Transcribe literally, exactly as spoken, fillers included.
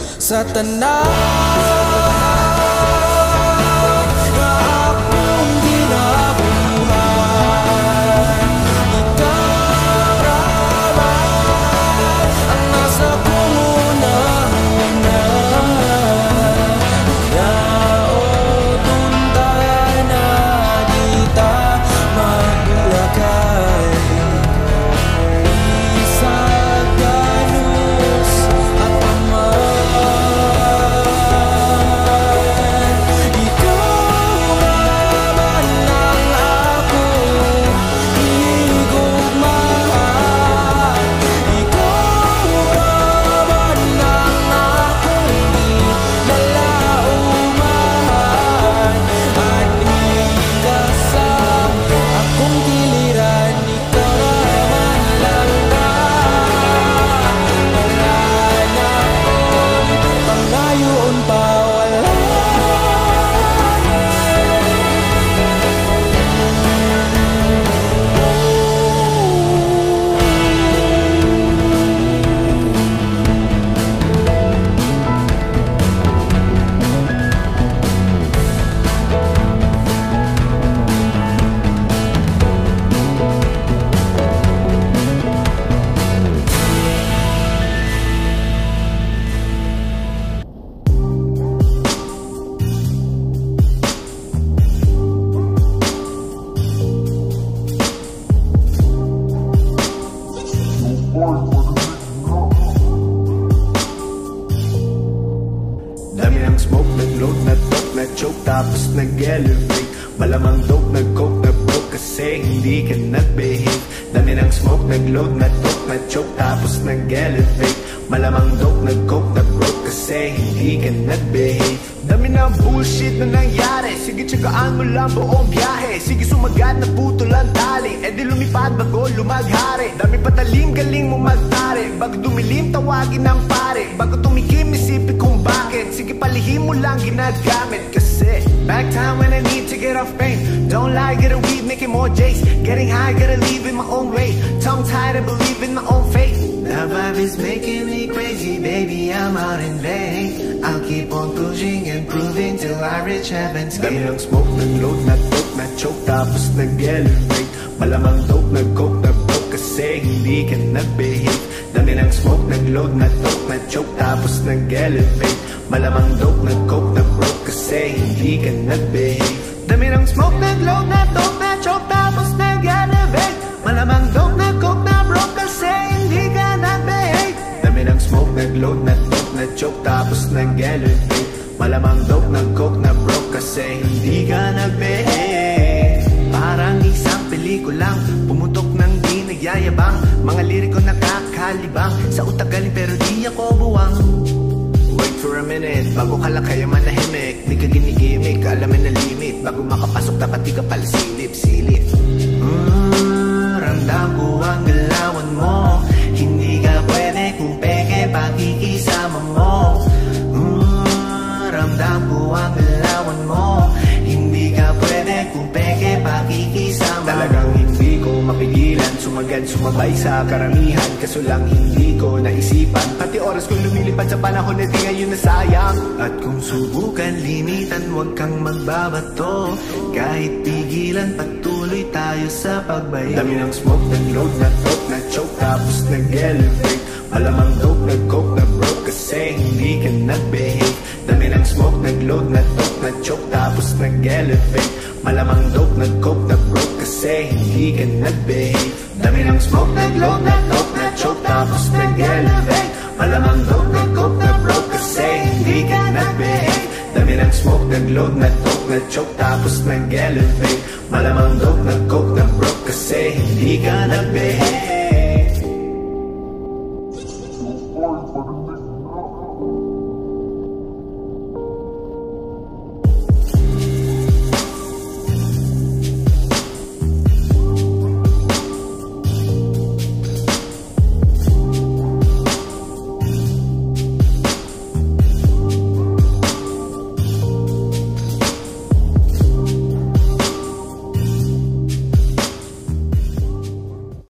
sa tanan Dami ng smoke, nag-load, nag-talk, nag-choke, tapos nag-elevate. Malamang dope, nag-coke, nag-broke kasi hindi ka nag-behave. Dami ng smoke, nag-load, nag-talk, nag-choke, tapos nag-elevate. Malamang dope, nag-coke, nag-broke kasi hindi ka nag-behave. Dami ng bullshit na nangyari, sige tsagaan mo lang buong biyahe. Sige sumagat na puto lang tali, e di lumipad bago lumaghari. Dami patalim, galing mo magtari, bago dumilim tawagin ng pare. Bago tumikim isipin kung bakit, sige palihim mo lang ginagamit. Kasi back time when I need to get off pain. Don't lie, get a weed, making more J's. Getting high, gotta leave in my own way. Tongue tied, I believe in my own faith. The vibe is making me crazy, baby, I'm out in vain. I'll keep on pushing and proving till I reach heaven's gate. Dami ng smoke, nag-load, nag-talk, nag-choke, tapos nag-elevate. Malamang dope, nag-coke, nag-broke kasi hindi ka nag-behave. Dami ng smoke, nag-load, nag-talk, nag-choke, tapos nag-elevate. Malamang dope, nag-coke, nag-broke kasi hindi ka nag-behave. Dami ng smoke, nag-load, nag-talk, nag-choke, tapos nag-elevate. Malamang dope, nag-coke, nag-broke kasi hindi ka nag-behave. Dami ng smoke, nag-load, nag-talk, nag-choke, tapos nag-elevate. Malamang dope, nag-coke, nag-broke kasi hindi ka nag-behave. Parang isang pelikulang pumutok ng di nagyayabang. Mga liriko nakakalibang, sa utak galing pero di ako buwang. Wait for a minute, bago ka lang kaya manahimik. Di ka ginigimik, alamin na limit. Bago makapasok dapat di ka pala silip-silip. mm, Ramdam ko ang galawan mo, hindi ka pwede kung peke pakikisama mo. mm, Ramdam ko ang galawan mo, hindi ka pwede kung peke pakikisama. Talagang hindi ko mapigilan, sumagad sumabay sa karamihan. Kaso lang hindi ko naisipan, pati oras ko lumilipad sa panahon na di ngayon nasayang. At kung subukan limitan, huwag kang magbabato. Kahit pigilan, patuloy tayo sa pagbayo. Dami ng smoke, nag-load, nag-talk, nag-choke, tapos nag-elevate. Malamang dope, nag-coke, nag-broke kasi hindi ka nag-behave. Dami ng smoke, nag-load, nag-talk, nag-choke, tapos nag-elevate. Malamang dope, nag-coke, nag-broke kasi hindi ka nag-behave. Dami ng smoke, nag-load, nag-talk, nag-choke, tapos nag-elevate. Malamang dope, nag-coke, nag-broke kasi hindi ka nag-behave. Dami ng smoke, nag-load, nag-talk, nag-choke, tapos nag-elevate. Malamang dope, nag-coke, nag-broke kasi hindi ka nag-behave.